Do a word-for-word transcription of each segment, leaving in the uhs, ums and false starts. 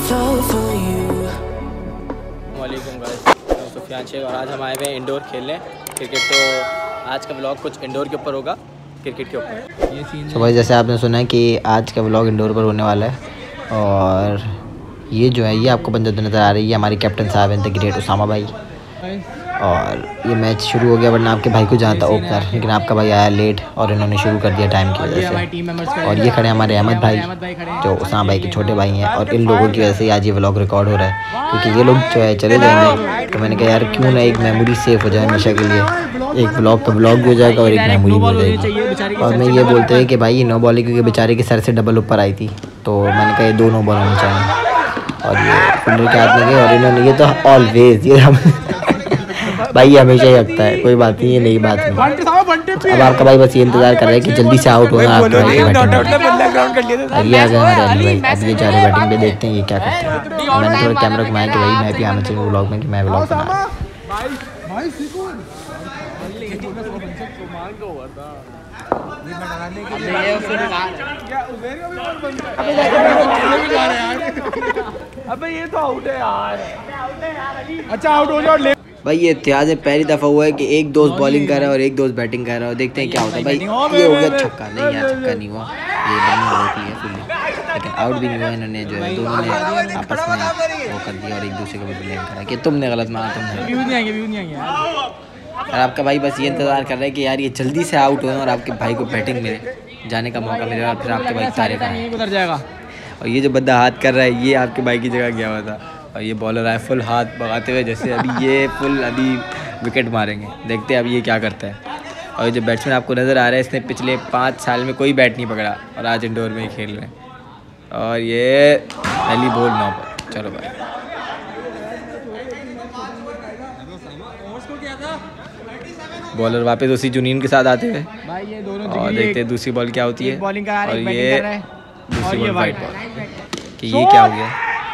वालेकुम गाइस, मैं सुफियान शेख और आज हम आए हुए हैं इंडोर खेलने क्रिकेट। तो आज का व्लॉग कुछ इंडोर के ऊपर होगा, क्रिकेट के ऊपर। ये सीन तो भाई जैसे आपने सुना है कि आज का व्लॉग इंडोर पर होने वाला है। और ये जो है ये आपको बंदे तो नज़र आ रही है, हमारे कैप्टन साहब हैं द ग्रेट उसामा भाई। और ये मैच शुरू हो गया, वरना आपके भाई को जाता ओपनर, लेकिन आपका भाई आया लेट और इन्होंने शुरू कर दिया टाइम की वजह से। और ये खड़े हमारे अहमद भाई जो उसामा भाई के छोटे भाई हैं, और इन लोगों की वजह से आज ये व्लॉग रिकॉर्ड हो रहा है, क्योंकि ये लोग जो है चले जाएंगे। तो मैंने कहा यार क्यों ना एक मेमोरी सेव हो जाए हमेशा के लिए, एक व्लॉग का व्लॉग भी हो जाएगा और एक मेमोरी भी हो जाएगी। और मैं ये बोलते हैं कि भाई ये नो बॉल क्योंकि बेचारे के सर से डबल ऊपर आई थी, तो मैंने कहा ये दो नो बॉल होनी चाहिए। और ये फील्डर के हाथ में गए और इन्होंने ये तो ऑलवेज ये हम भाई ये हमेशा ही लगता है, कोई बात नहीं, ये नई बात नहीं। अब आपका भाई बस ये इंतजार कर रहा है कि जल्दी से आउट होना आपका भाई बैटिंग। ये आ गए हमारे अली भाई, अब ये जा रहे बैटिंग पे, देखते हैं ये क्या करते हैं। मैंने थोड़ा कैमरा घुमाया कि भाई मैं भी आना चाहिए व्लॉग में, कि मैं व्लॉग बना। अबे ये तो आउट है यार। अच्छा आउट हो जाओ। भाई ये इतिहास में पहली दफ़ा हुआ है कि एक दोस्त बॉलिंग कर रहा है और एक दोस्त बैटिंग कर रहा है। देखते हैं क्या होता है। भाई ये हो गया छक्का, नहीं यार छक्का नहीं हुआ, ये रनिंग होती है फुल्ली, लेकिन आउट भी नहीं हुआ। इन्होंने जो है दोनों ने आपस में वो कर दिया और एक दूसरे को ब्लेम करा कि तुमने गलत मारा, तुमने। और आपका भाई बस ये इंतज़ार कर रहा है कि यार ये जल्दी से आउट हो और आपके भाई को बैटिंग मिले, जाने का मौका मिले, और फिर आपके भाई सारे गुजर जाएगा। और ये जो बंदा हाथ कर रहा है ये आपके भाई की जगह गया हुआ था, और ये बॉलर आए फुल हाथ भगाते हुए, जैसे अभी ये फुल अभी विकेट मारेंगे। देखते हैं अब ये क्या करता है। और ये जो बैट्समैन आपको नज़र आ रहा है, इसने पिछले पाँच साल में कोई बैट नहीं पकड़ा और आज इंडोर में ही खेल रहे हैं। और ये पहली बॉल नौ पर, चलो भाई। बॉलर वापस उसी जुनीन के साथ आते हुए और देखते हैं दूसरी बॉल क्या होती है। और ये दूसरी बॉल वाइट बॉल, कि ये क्या हो गया।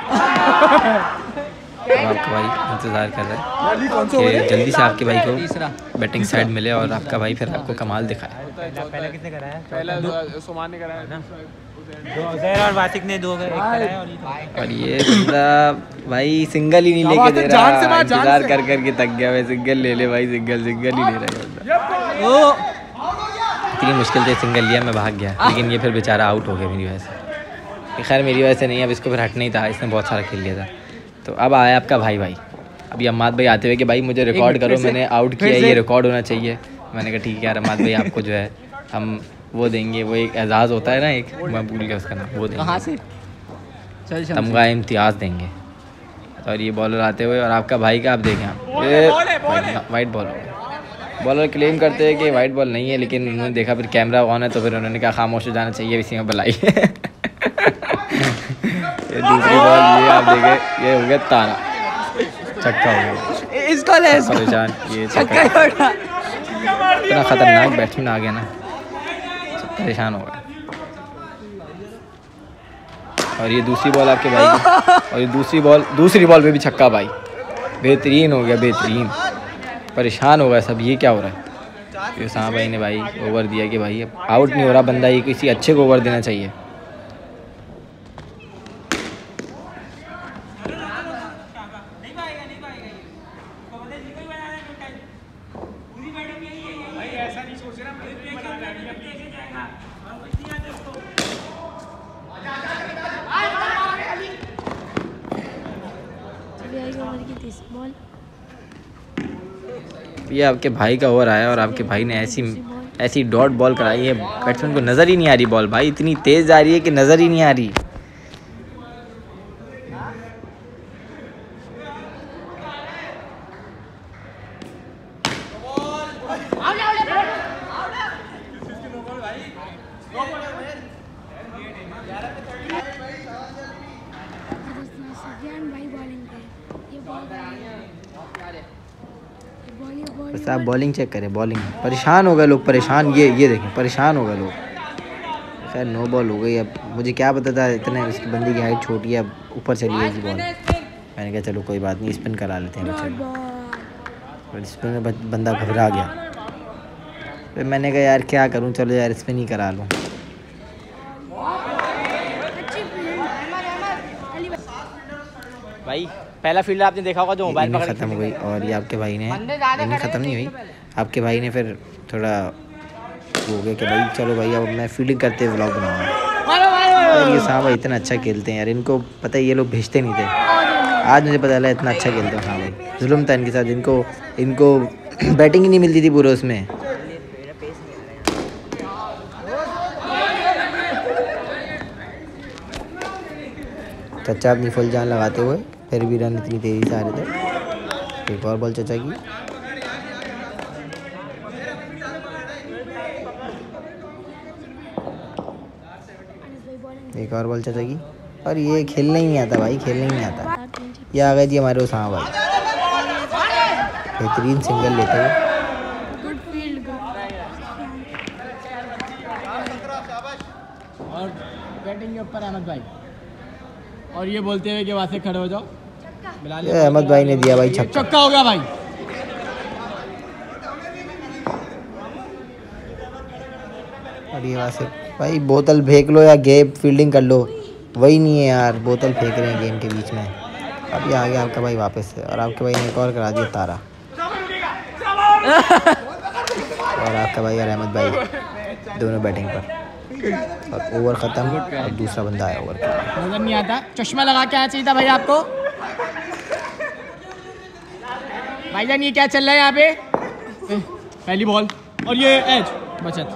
अब आपका भाई इंतज़ार कर रहा है कि जल्दी से आपके भाई को बैटिंग साइड मिले और आपका भाई फिर आपको कमाल दिखाए। पहले किसने कराया? पहला सुमान ने कराया ना, दो ज़ैर और वासिक ने दो कराया। और ये बंदा भाई सिंगल ही नहीं लेके दे रहा, इंतज़ार कर कर के थक गया। मैं सिंगल ले ले भाई, सिंगल सिंगल ही ले रहा है। इतनी मुश्किल से सिंगल लिया, मैं भाग गया, लेकिन ये फिर बेचारा आउट हो गया मेरी वजह से। खैर मेरी वजह से नहीं, अब इसको फिर हट नहीं था, इसने बहुत सारा खेल लिया था। तो अब आया आपका भाई भाई अभी अम्माद भाई आते हुए कि भाई मुझे रिकॉर्ड करो, मैंने आउट किया है, ये रिकॉर्ड होना चाहिए। मैंने कहा ठीक है यार अम्माद भाई, आपको जो है हम वो देंगे, वो एक एजाज़ होता है ना, एक मैं भूल गया उसका नाम, वो देंगे, कहाँ से तमगा इम्तियाज़ देंगे। और ये बॉलर आते हुए और आपका भाई का आप देखें, आप वाइट बॉल हो गया। बॉलर क्लेम करते हैं कि वाइट बॉल नहीं है, लेकिन उन्होंने देखा फिर कैमरा ऑन है, तो फिर उन्होंने कहा खामोश हो जाना चाहिए, इसी में बुलाई। ये दूसरी बॉल, ये आप देखें, ये हो गया तारा, छक्का हो गया इसका। परेशान, ये छक्का, इतना खतरनाक बैट्समैन आ गया ना, परेशान हो गया। और ये दूसरी बॉल आपके भाई की, और ये दूसरी बॉल दूसरी बॉल पे भी छक्का भाई, बेहतरीन हो गया, बेहतरीन। परेशान हो गया सब, ये क्या हो रहा है। ये उसामा भाई ने भाई ओवर दिया कि भाई अब आउट नहीं हो रहा बंदा, ये किसी अच्छे को ओवर देना चाहिए। ये आपके भाई का ओवर आया और आपके भाई ने ऐसी ऐसी डॉट बॉल कराई है, बैट्समैन को नज़र ही नहीं आ रही बॉल, भाई इतनी तेज़ जा रही है कि नज़र ही नहीं आ रही। बस आप बॉलिंग चेक करें, बॉलिंग परेशान हो गए लोग, परेशान। ये ये देखें परेशान हो गए लोग। खैर नो बॉल हो गई। अब मुझे क्या पता था इतने उसकी बंदी की हाइट छोटी है, अब ऊपर चली जाएगी बॉल। मैंने कहा चलो कोई बात नहीं, स्पिन करा लेते हैं बच्चे। स्पिन में बंदा घबरा गया, फिर मैंने कहा यार क्या करूं, चलो यार स्पिन ही करा लूँ। भाई पहला फील्ड आपने देखा होगा जो मोबाइल पकड़ खत्म हो गई और ये आपके भाई ने इन्हें ख़त्म नहीं हुई, आपके भाई ने फिर थोड़ा हो गया कि भाई चलो भाई अब मैं फील्डिंग करते हुए व्लॉग बनाऊंगा। यार ये साहब भाई इतना अच्छा खेलते हैं यार, इनको पता है ये लोग भेजते नहीं थे, आज मुझे पता चला इतना अच्छा खेलते हैं। हाँ भाई जुल्म था इनके साथ, इनको इनको बैटिंग ही नहीं मिलती थी पूरे उसमें। चचा अपनी फुल जान लगाते हुए फिर भी रन इतनी तेज़ी से आ रहे थे। एक और बॉल चचा की, एक और बॉल चचा की, और ये खेलने ही नहीं आता भाई, खेलने ही नहीं आता। ये आ गए जी हमारे उस, हाँ भाई बेहतरीन सिंगल लेते हुए। और बैटिंग के ऊपर अहमद भाई, और ये बोलते हुए कि वहाँ से खड़े हो जाओ। ये अहमद भाई ने दिया भाई छक्का, छक्का हो गया भाई। और ये वहाँ से भाई बोतल फेंक लो या गेप फील्डिंग कर लो, वही नहीं है यार, बोतल फेंक रहे हैं गेम के बीच में। अब ये आ गया आपका भाई वापस से, और आपके भाई ने एक और करा दिया तारा। और आपका भाई और अहमद भाई दोनों बैटिंग पर, और ओवर ख़त्म और दूसरा बंदा आया ओवर का। नजर नहीं आता, चश्मा लगा के आना चाहिए था भाई आपको। भाईजान ये क्या चल रहा है यहाँ पे? पहली बॉल और ये एज बचत।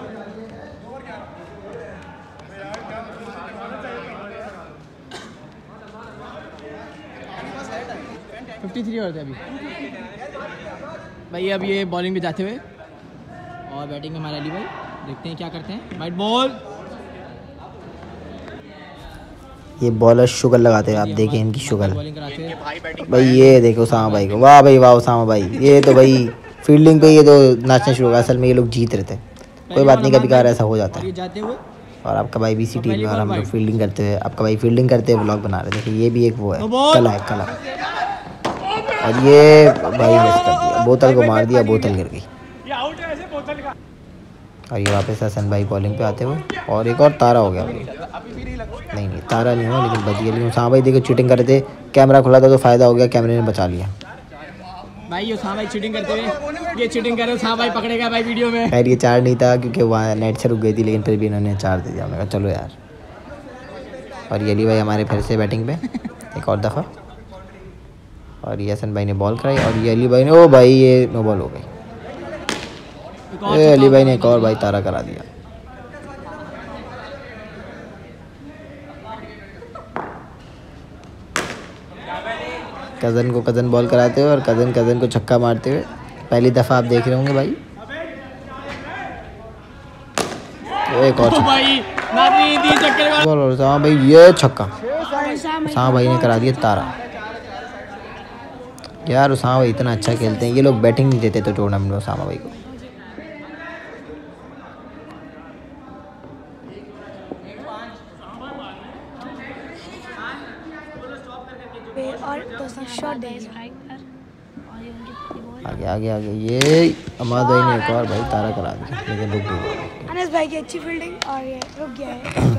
फिफ्टी थ्री होते अभी भाई। अब ये बॉलिंग पे जाते हुए और बैटिंग में हमारे अली भाई, देखते हैं क्या करते हैं। वाइट बॉल, ये बॉलर शुगर लगाते हैं, आप देखें इनकी शुगर भाई। ये देखो उसामा भाई को, वाह भाई वाह उसामा भाई, ये तो भाई फील्डिंग पे ये तो नाचना शुरू हो गया। असल में ये लोग जीत रहे थे, कोई बात नहीं, कभी कभार ऐसा हो जाता है। और आपका भाई भी सी टीम में, और हम लोग फील्डिंग करते हुए, आपका भाई फील्डिंग करते हुए व्लॉग बना रहे थे। ये भी एक वो है कला है, कला। और ये भाई मिस कर दिया, बोतल को मार दिया, बोतल गिर गई। और ये वापस हसन भाई बॉलिंग पे आते हुए, और एक और तारा हो गया भाई। नहीं नहीं तारा नहीं हुआ, लेकिन बच गया। हाँ भाई देखो चीटिंग कर रहे थे, कैमरा खुला था तो फ़ायदा हो गया, कैमरे ने बचा लिया भाई। ये हाँ भाई चीटिंग करते हुए, ये चीटिंग कर रहे हाँ भाई, पकड़ेगा भाई वीडियो में। खैर ये चार नहीं था क्योंकि वहाँ नेट से रुक गई थी, लेकिन फिर भी इन्होंने चार दे दिया। मैंने कहा चलो यार। और ये अली भाई हमारे फिर से बैटिंग पे एक और दफ़ा, और ये हसन भाई ने बॉल कराई, और ये अली भाई ने, ओ भाई ये नो बॉल हो गई। ये अली भाई ने एक और भाई तारा करा दिया। कज़न को कज़न बॉल कराते हुए और कज़न कज़न को छक्का मारते हुए, पहली दफ़ा आप देख रहे होंगे भाई। एक और बॉल, हाँ भाई ये छक्का, हाँ भाई ने करा दिया तारा। यार उसामा भाई इतना अच्छा खेलते हैं, ये लोग बैटिंग नहीं देते तो टूर्नामेंट में उसामा भाई को। आगे आगे आगे ये अमाद भाई ने एक और भाई तारा करा दिया, लेकिन रुक गई। अनस भाई की अच्छी फील्डिंग, और ये रुक गया है।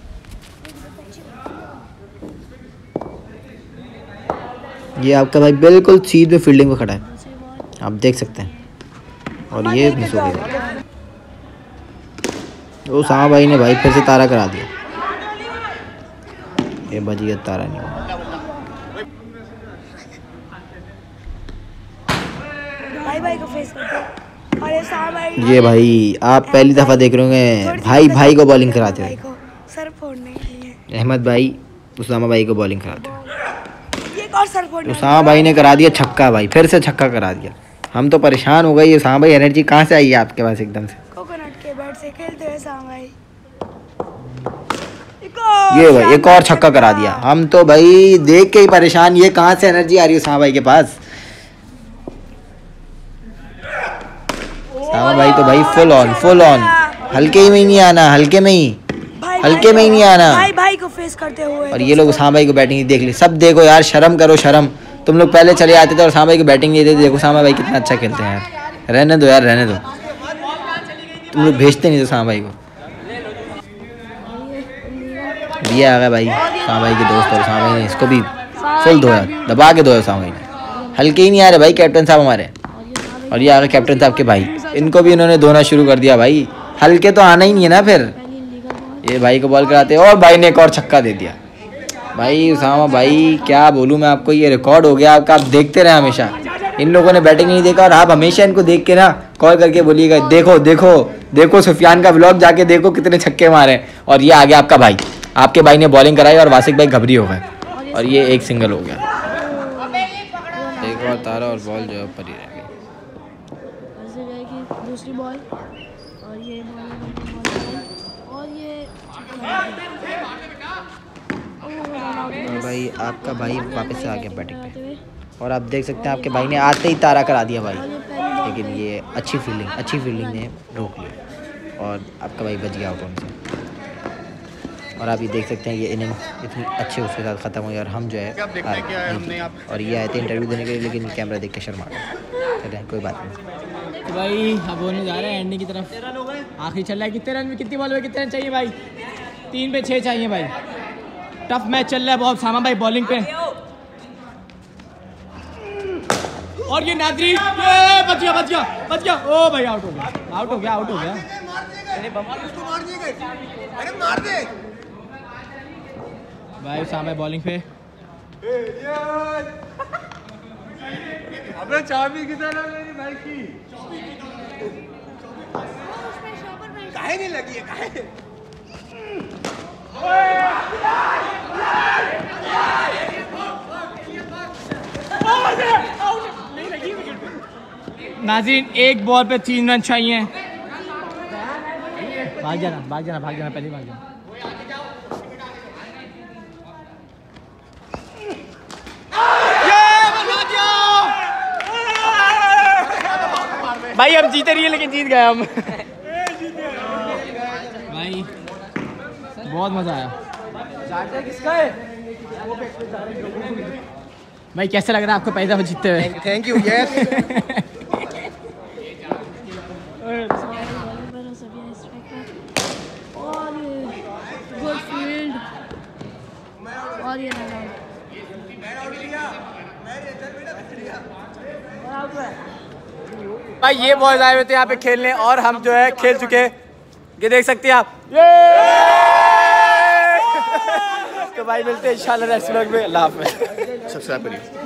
ये आपका भाई बिल्कुल सीध में फील्डिंग में खड़ा है, आप देख सकते हैं। और ये मिस हो गया, वो उसामा भाई ने भाई फिर से तारा करा दिया। ये बच गया, तारा नहीं हुआ। भाई भाई को फेस करते हैं, और ये उसामा भाई, ये भाई आप पहली दफ़ा देख रहे होंगे भाई भाई को बॉलिंग कराते हुए। सर फोड़ने के लिए अहमद भाई उसामा भाई को बॉलिंग कराते हुए, और सर फोड़ने, उसामा भाई ने करा दिया छक्का, भाई फिर से छक्का करा दिया। हम तो परेशान हो गए, ये उसामा भाई एनर्जी कहाँ से आई है आपके पास एकदम से? कोकोनट के बैट से खेलते हुए उसामा भाई। ये भाई एक और छक्का करा दिया। हम तो भाई देख के ही परेशान, ये कहाँ से एनर्जी आ रही है उसामा भाई के पास। उसामा भाई तो भाई फुल ऑन फुल ऑन, हल्के में ही नहीं आना, हल्के में ही हल्के में ही नहीं आना। भाई भाई को फेस करते हुए, और ये लोग उसामा भाई को बैटिंग देख ली। सब देखो यार, शर्म करो शर्म, तुम लोग पहले चले आते थे और उसामा भाई को बैटिंग नहीं देते। देखो उसामा भाई कितना अच्छा खेलते हैं यार, रहने दो यार रहने दो, तुम लोग भेजते नहीं थे उसामा भाई को। ये आ गया भाई उसामा भाई के दोस्त, और उसामा भाई ने इसको भी फुल धोया, दबा के धोया उसामा भाई ने, हल्के ही नहीं आ रहे भाई कैप्टन साहब हमारे। और ये आ गए कैप्टन साहब के भाई, इनको भी इन्होंने धोना शुरू कर दिया भाई, हल्के तो आना ही नहीं है ना फिर। ये भाई को बॉल कराते और भाई ने एक और छक्का दे दिया। भाई उसामा भाई क्या बोलूँ मैं आपको, ये रिकॉर्ड हो गया आपका, आप देखते रहे हमेशा। इन लोगों ने बैटिंग नहीं देखा और आप हमेशा इनको देख के ना कॉल करके बोलिएगा देखो देखो देखो सुफियान का व्लॉग जाके देखो कितने छक्के मारे। और ये आ गया आपका भाई, आपके भाई ने बॉलिंग कराई और वासिक भाई घबरी हो गए और ये एक सिंगल हो गया। एक और तारा और बॉल जो है ऊपर ही रह गई। दूसरी बॉल और ये और ये और भाई आपका भाई वापस से आ गया बैटिंग पे और आप देख सकते हैं आपके भाई ने आते ही तारा करा दिया भाई, लेकिन ये अच्छी फील्डिंग अच्छी फील्डिंग ने रोक लिया और आपका भाई बच गया आउट होने से। और आप ये देख सकते हैं ये इनिंग इतनी अच्छे उसके साथ ख़त्म हुई और हम जो है और ये आए थे इंटरव्यू देने के लिए, लेकिन कैमरा देख के शर्मा गए। चलें कोई बात नहीं। तो भाई अब होने जा रहे हैं एंडिंग की तरफ, आखिरी चल रहा है। कितने रन में कितनी बॉल में कितने रन चाहिए भाई? तीन पे छः चाहिए भाई, टफ मैच चल रहा है बहुत। सामा भाई बॉलिंग पे और ये नादरी बच गया बच गया बच गया, ओ भाई आउट हो गया आउट हो गया आउट हो गया। भाई सामा भाई बॉलिंग पे, अबे चाबी किधर है मेरी भाई की? काहे नहीं लगी है काहे? नाज़रीन एक बॉल पे तीन रन चाहिए। भाग जाना भाग जाना भाग जाना पहले भाग जाना। भाई हम जीते रही है लेकिन जीत गए हम। भाई बहुत मजा आया। किसका है? भाई कैसा लग रहा है आपको पहली दफा जीतते हुए? Thank you. Yes good field और ये भाई ये बॉयज आए हुए थे यहाँ पे खेलने और हम जो है खेल चुके, ये देख सकते हैं आप। तो भाई मिलते हैं इंशाल्लाह नेक्स्ट व्लॉग में। अल्लाह हाफ़िज़। सब्सक्राइब करिए।